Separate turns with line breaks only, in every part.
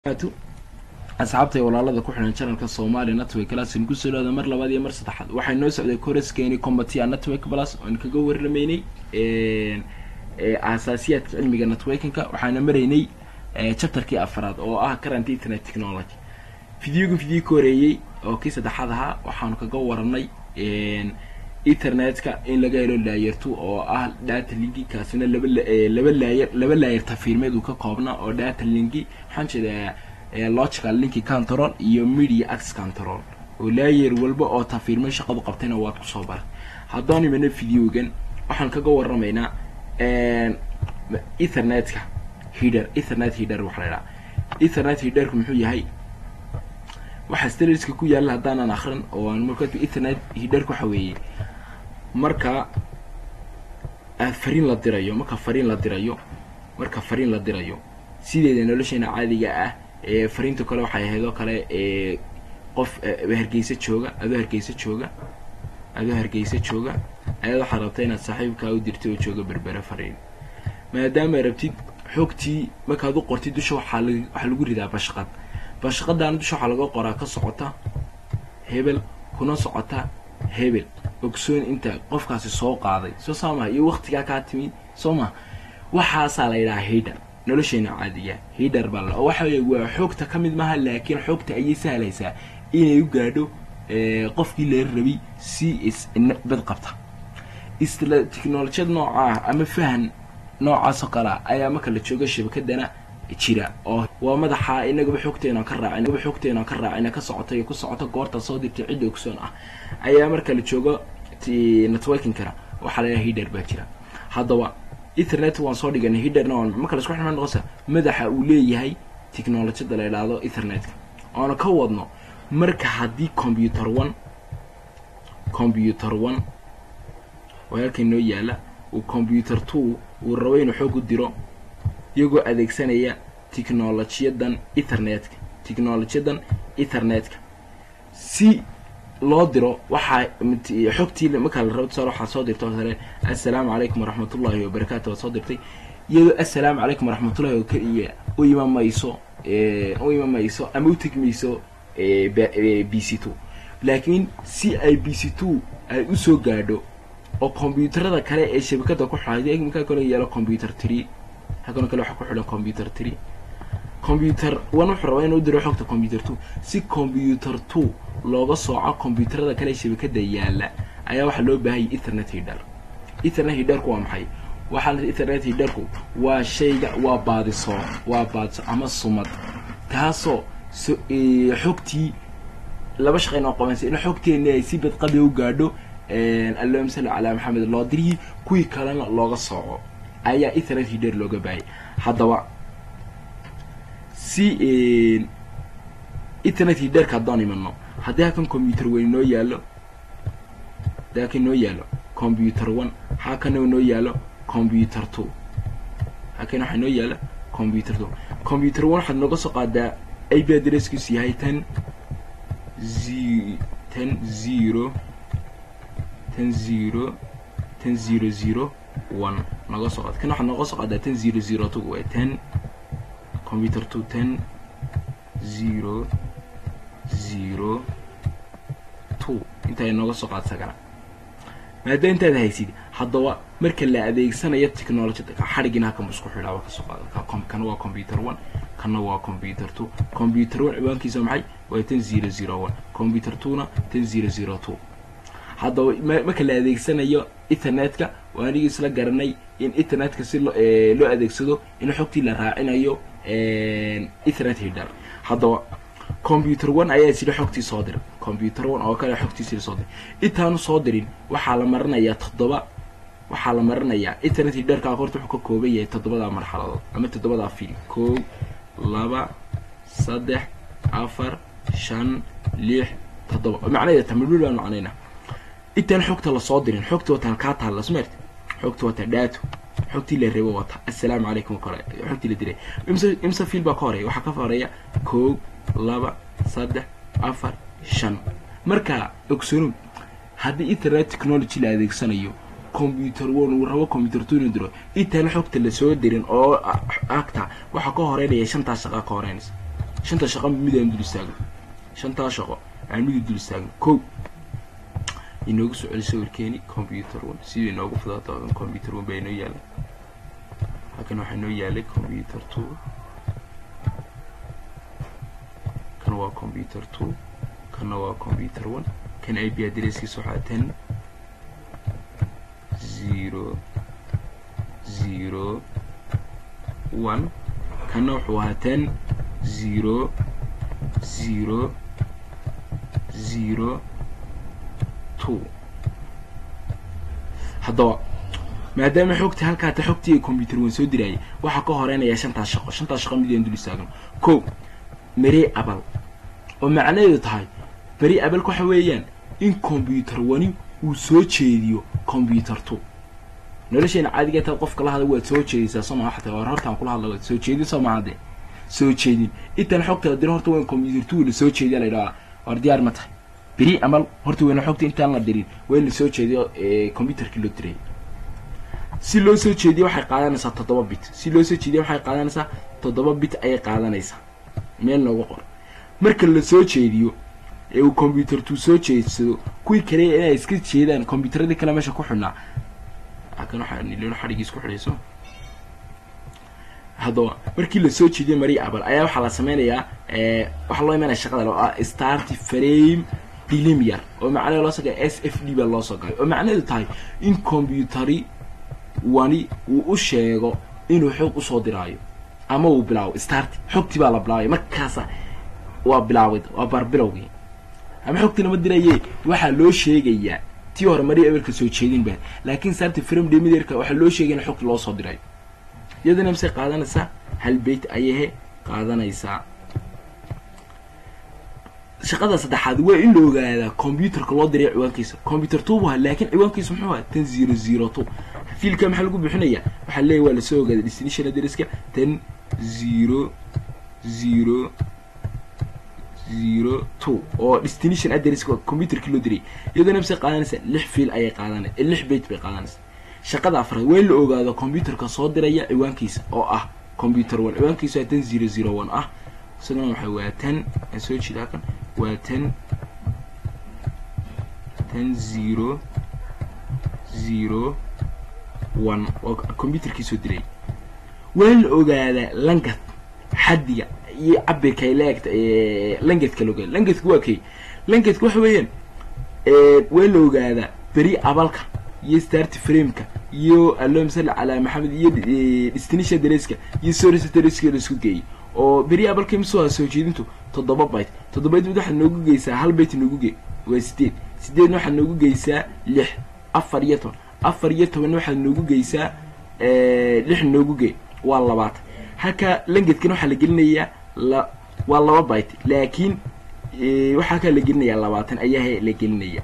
asxaabtay walaalada ku xiran channelka Somali Network Plus in ku soo dhawaada mar labaad iyo mar saddexaad waxay noo socday course-keeni Combatia Network Plus oo ka warrameynay asaasiyaadka cilmiga networking-ka waxaana maraynay chapter-kii afraad oo ah current internet technology video koreeyay oo kii saddexaad ahaa waxaan kaga waranay internet-ka in laga helo layer 2 oo ah data link kaasina laba layer tafiirmeed uu ka koobna oo data link waxaan jeedaa logical link control iyo media access control oo layer walba oo tafiirmeed shaqadu qabtayna waad ku soo baray haddaan imana video-gan waxaan kaga waramaynaa ethernet-ka ethernet header waxa la ethernet header muxuu yahay waxa stereoska ku yaala hadaan akhrin oo aan markaa ethernet header ku xaweeyay marka fariin la dirayo marka fariin la dirayo sideeda nolosheena caadiga ah fariinta kale waxay ahayd oo kale qof hargeysa jooga ayada waxa rabtay inaad saaxiibka u dirto oo jooga berbera fariin maadaama rabtid xogtii markaad u qortid dusha waxa lagu ridaa bashqadaan dusha waxa laga qoraa ka socota hebel kuna socota hebel ogsoon inta qofkaasi soo qaaday soo saama iyo waqtiga ka timid sooma waxa la ilaa header nolosheena caadiga header bal waxa waa xogta kamid maaha laakiin xogta ay sahlaysaa inay u gaadho qofkii la rabay si bad qabta isla technology nooca ama fahan noocaas oo kale ayaa marka la joogo shabakadana jira oo waa madaxa inaga xogteena ka raacina ka socotay ku socoto goorta soo dirtay cid ogsoon ah ayaa marka la joogo networking kara waxa la header baa jira haddaba ethernet waan soo dhiganay headerna waan marka la isku xirmaan noqosa madaxa uu leeyahay technology-da la ilaado ethernet oo ka wadno marka hadii computer 1 weelka noo yaala uu computer 2 uu rabo inuu xog u diro iyagoo adeegsanaya technology-dan ethernet si loo diro waxa xogtii marka la rabo waxa soo dirto hore assalaamu alaykum warahmatullahi wabarakatuh soo dirtay iyadoo assalaamu alaykum warahmatullahi oo imamayso ama u tigmayso BC2 laakiin si ay BC2 ay u soo gaadho oo computerada kale ee shabakada ku xidhay marka kale yeelo computer 3 hakan kale waxa ku xidhan computer 1 wuxuu rabaa inuu diro xogta computer 2 si computer 2 looga sooco computerada kale shabakada yaala ayaa waxa loo baahay ethernet header ku waa maxay waxa ethernet header ku waa shayga waa baadiso ama sumad taasoo xogtii laba shaqeyn oo qabanaysa in xogteena ay si bad qadi u gaadho اللهم صل على محمد الله دري كوي كلام لوغا سوco ayaa ethernet header looga baahay hadaba si ethernet header ka doonimano hadii kan computer weyn noo yaalo computer 1 hakan noo yaalo computer 2 hakan waxa noo yaalo computer 2 computer 1 waxa naga soo qaadaa IP address-kiisu yahay 10.0.1 naga soo qaad kana waxa naga soo qaadaa 10.0.2 waa 10 computer 2 10.0.0.2 inta ay naga soo qaad sagara maadaama inta haysid haddaba marka la adeegsanayo technology-da xarigina ka musku xidhaa ka soo qaad kan waa computer 1 kana waa computer 2 computer 1 ciwaankiisa maxay waa 10.0.0.1 computer 2 na 10.0.0.2 haddaba marka la adeegsanayo ethernet-ka waaniga isla garanay in ethernet-ka si loo adeegsado in xogtii la raacinayo ethernet header haddaba computer 1 ayaa sida xogtii soo diray computer 1 oo kale xogtiisa soo diray intaan soo dirin waxa la marinayaa ethernet header-ka horta wuxuu ka kooban yahay 7 marxaladood ama 7 fiil 1 2 3 4 5 6 7 macnaheedu tamamul aan macnaynaa intaan xogta la soo dirin xogta wata ka taala smart xogta wata daato xogtii la reebo wata assalaamu alaykum kale xogtii la diray imsa fiil ba koorey waxa ka faaraya 1 2 3 4 5 marka ogsoon hadii ethernet technology la adeegsanayo computer 1 uu rabo computer 2 inuu diro intaan xogta la soo dirin oo agta waxa ka horeynaya 5 shaqo ka horeynaysa shanta shaqo mid aan dul istaagno shanta shaqo aan mid dul istaagno ko inoogu soo celiso warkeeni computer 1 si inoogu fudaato computer 1 bayno yaala halkan waxa inoo yaalay computer 2 kan waa computer 2 kana waa computer 1 kan IP addresskiisu waxa 10 0 0 1 kana wuxuu ahaa 10 0 0 0 2 haddaba maadaama xogta halka ta xogtii computer 1 soo diray waxa ka horeynaya shanta shaqo mid aan dul istaagno ko mari abal oo macnaheedu tahay bari abal waxa weeyaan in computer 1 uu soo jeediyo computer 2 nolosheen caadiga ta qofka la hadlo waa soo jeedisa Soomaa xataa hortaan kula hadlo soo jeedin Soomaade soo jeedin inta xogta dir horta waa computer 2 la soo jeediyo la yiraahdo war diyaar ma tahay bari amal horta waa xogta inta la dirin waa la soo jeediyo computer-ki loo diray si loo soo jeediyo waxay qaadanaysaa 7 bit si loo soo jeediyo waxay qaadanaysaa 7 bit ay qaadanaysaa meel noogu qor marka la soo jeediyo ee uu computer 2 soo jeediyo kuwii kale inay iska jeedaan computerada kale meesha ku xunaa akan waxa niloo xarigiis ku xidhayso hadaba markii la soo jeediyo mari abal ayaa waxa la sameeyaa waxa loo imanaa shaqada loo start frame preliminary oo macnaheedu loo soo SFD baa loo soo galay oo macnaheedu tahay in computeri wani uu u sheego inuu xog u soo diraayo ama uu bilaawo start xogti baa la bilaabay markaas waa bilaawid waa barbilowgi ama xogti lama dirayay waxa loo sheegayaa tii hore mari abelka soo jeedin baa laakiin start frame preliminary waxa loo sheegay in xogti loo soo diray iyadana imse qaadanaysa hal bayt ayahe qaadanaysa shaqada saddexaad waa in la ogaado computer-ka loo diray ciwaankiisa computer 2 waa laakiin ciwaankiisa muxuu ahaa 10002 fiilka maxaa lagu bixinayaa waxa leeyahay waa la soo ogaaday destination address-ka 10002 oo destination address-ka computer-ka loo diray iyadana imse qaadanaysa 6 fiil ayay qaadanaysaa 6 bayt bay qaadanaysaa shaqada afraad waa in la ogaado computer-ka soo diraya ciwaankiisa oo ah computer 1 ciwaankiisa 10001 ah sidoo waxa waa 10 soo jeeda kan waa 10 0 0 1 oo computer-kii soo diray waa in la ogaado langad xadiga iyo cabirka leegta langadka loo gaaro langadku waa kay langadku waxa weeyaan waa in la ogaado bari abalka iyo start frame-ka iyo allahumma salli ala maxamed iyo destination address-ka iyo source address-ka la isku geeyay oo bari abalka imsoo soo jeedintu 7 byte 7 byte waxa noogu geysaa hal byte noogu geey waa 8 waxa noogu geysaa 6 4 waxa noogu geysaa 6 noogu geey waa 20 halka langadkan waxa la gelinayaa waa 2 byte laakiin waxa ka la gelinayaa 20 ayaa la gelinayaa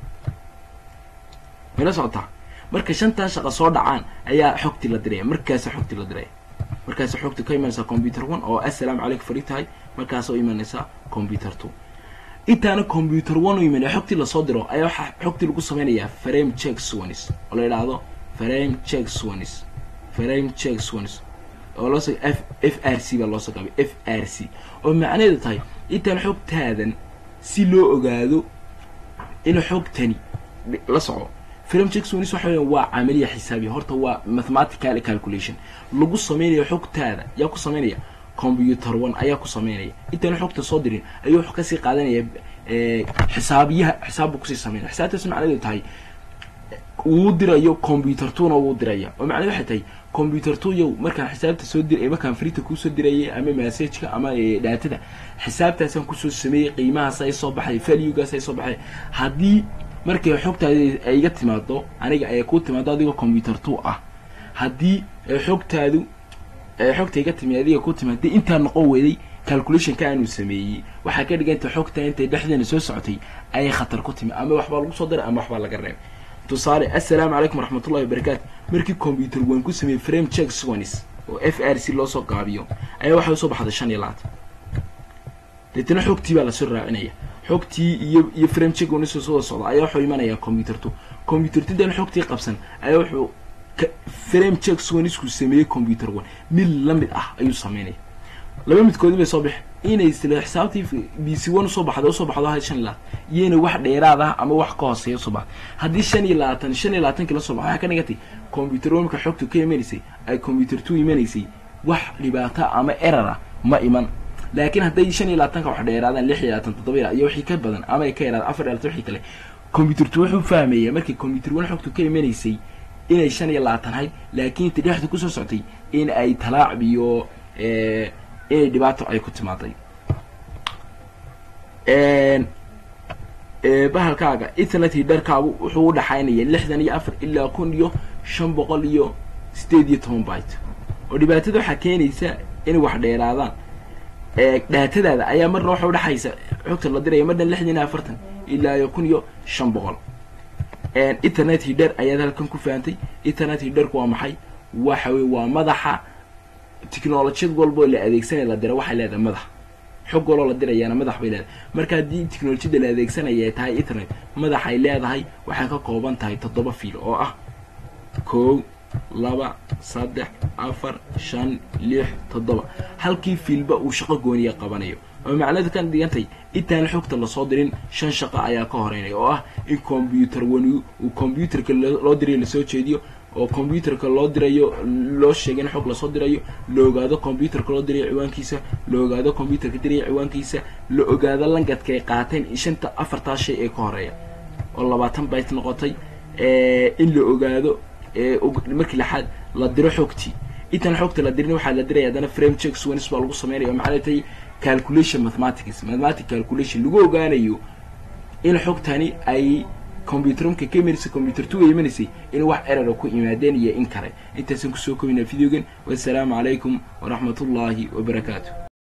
mala socota marka shanta shaqo soo dhacaan ayaa xogti la diray markaas xogti ka imanaysa computer 1 oo assalaamu calaykum faritahay markaas oo imanaysa computer 2 intaana computer 1 oo imanay xogti la soo diro ayaa waxa xogti lagu sameeyaa frame check swans oo la yiraahdo frame check swans oo loo soo FRC baa loo soo qabay FRC oo macnaheedu tahay intaan xogtaadan si loo ogaado in xogtani la soco frame check swans waxa waa amaliye xisaabiye horta waa mathematical calculation lagu sameeyo xogtaada yaa ku sameeyo computer 1 ayaa ku sameeyo intaan xogta soo dirin ayuu wax ka sii qaadanaya xisaabu ku sii sameeyo xisaabtaas macnaheedu tahay uu dirayo computer 2 na uu diraya oo macnaheedu waxa tahay computer 2 yow marka xisaabta soo diray marka free ku soo dirayay ama message-ka ama data xisaabtaas aan ku soo sameeyay qiimaha ay soo baxay value-gaas ay soo baxay hadii markay xogtaadu ay iga timaado aniga ay ku timaado adiga computer 2 ah hadii xogtaadu xogta iga timaado ku timaado inta noqon weeday calculation ka aanu sameeyay waxa ka dhiganta xogta inta dhexdeena soo socotay ay khatar ku timi ama waxba lagu soo diray ama waxba laga reebay tusaale assalaamu calaykum waraxmatullaahi wabarakaatuh markii computer 1 ku sameeyay frame check swans oo FRC loo soo gaabiyo ayaa waxa soo baxday 5 dadina xogtii baa la soo raacinaya xogtii iyo frame check uu soo socdo ayaa wuxuu imanaya computer 2 dan xogtii qabsan ayaa wuxuu frame check swans ku sameeyay computer 1 mid lamid ah ayuu sameeyay laba midkood bay soo bixi inay isla xisaabtii BC1 soo baxdo hay 5 yeena wax dheeraad ah ama wax ka hooseeyo soo baxdo hadii 25 kala soo baxay ka dhigtay computer-ka xogtu ka imaysay ay computer 2 imaysay wax dhibaato ama error ma iman laakiin hadii 25 wax dheeraadaan 26 7 iyo wixii ka badan ama ay ka yaraad 4 wixii kale computer 2 wuxuu fahmayay markii computer 1 xogtu ka imaysay inay 25 hay laakiin tidixdu ku soo socotay in ay talaacib iyo ee dhibaato ay ku timaaday bahalkaaga Ethernet header-kaagu wuxuu u dhaxaynaya 64 ilaa 1518 byte oo dhibaatada waxa keenaysa in wax dheeraadaan daatadaada ayaa marna waxa u dhaxaysa xogta la diray marna 64 ilaa 1500 Ethernet header ayaa halkan ku faantay Ethernet header-ku waa maxay waxa weey waa madaxa tiknoolajiyad walba la adeegsanay la diray waxa leedahay madax xog walba la dirayana madax bay leedahay marka hadii tiknoolajiyada la adeegsanay tahay Ethernet madax ay leedahay waxa ka kooban tahay 7 fiil oo ah 1 2 3 4 5 6 7 halkii fiilba uu shaqo gooniya qabanayo oo macnaheedu kan dhigantay intaan xogta la soo dirin 5 shaqo ayaa ka horeynay oo ah in computer wani uu computer-ka loo diray la soo jeediyo oo computer-ka loo dirayo loo sheegay xog la soo dirayo loo ogaado computer-ka loo diray ciwaankiisa loo ogaado computer-ka diray ciwaankiisa loo ogaado langadka ay qaateen ishanta 4 shay ee ka horeeya oo 20 byte noqotay in loo ogaado markii la xad la diro xogtii intaan xogta la dirin waxa la diray adana frame checks wanis baa lagu sameeyo macnaheedu calculation mathematics calculation lagu ogaanayo in xogtani ay computer-ka cameras computer 2 imaanayay in wax error ku imaadeen iyo in kale intaas ku soo koobina videogan wassalamu alaykum wa rahmatullahi wa barakatuh